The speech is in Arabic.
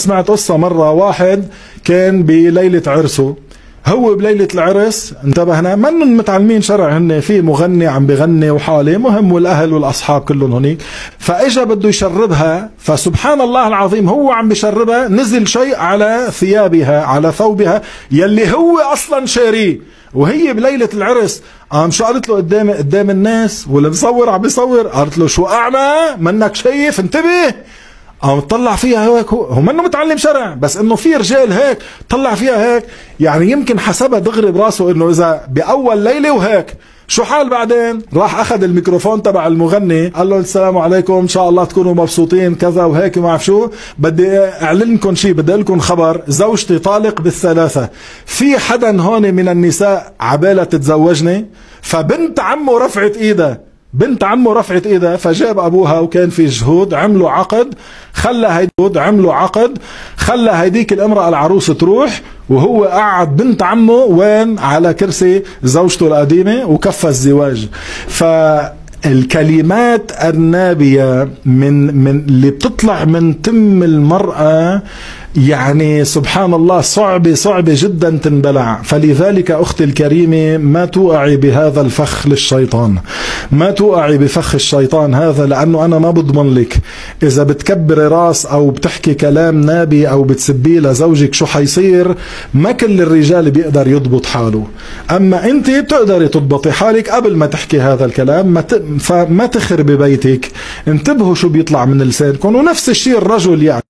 سمعت قصة مرة، واحد كان بليلة عرسه، هو بليلة العرس انتبهنا منن متعلمين شرع، هن في مغني عم بغني وحالي مهم والاهل والاصحاب كلهم هنيك، فاجا بده يشربها، فسبحان الله العظيم هو عم بشربها نزل شيء على ثيابها على ثوبها يلي هو اصلا شاريه، وهي بليلة العرس. شو قالت له قدام الناس والمصور عم بيصور، قالت له شو اعمى منك شايف انتبه. طلع فيها هيك، هو منه متعلم شرع، بس انه في رجال هيك طلع فيها هيك، يعني يمكن حسبها دغري براسه انه اذا باول ليله وهيك شو حال. بعدين راح اخذ الميكروفون تبع المغني قال له السلام عليكم ان شاء الله تكونوا مبسوطين كذا وهيك ما بعرف شو، بدي اعلن لكم شيء، بدي لكم خبر، زوجتي طالق بالثلاثه، في حدا هون من النساء عبالة تتزوجني؟ فبنت عمه رفعت ايدها، بنت عمه رفعت ايدها، فجاب ابوها وكان في جهود، عملوا عقد، خلى هيديك الامرأة العروس تروح، وهو قعد بنت عمه وين على كرسي زوجته القديمة وكفى الزواج. فالكلمات النابية من اللي بتطلع من تم المرأة يعني سبحان الله صعبة جدا تنبلع. فلذلك أختي الكريمة ما توقعي بهذا الفخ للشيطان، ما توقعي بفخ الشيطان هذا، لأنه أنا ما بضمن لك إذا بتكبري راس أو بتحكي كلام نابي أو بتسبيه لزوجك شو حيصير. ما كل الرجال بيقدر يضبط حاله، أما أنت بتقدري تضبطي حالك قبل ما تحكي هذا الكلام، فما تخربي بيتك. انتبهوا شو بيطلع من لسانكم. ونفس الشيء الرجل يعني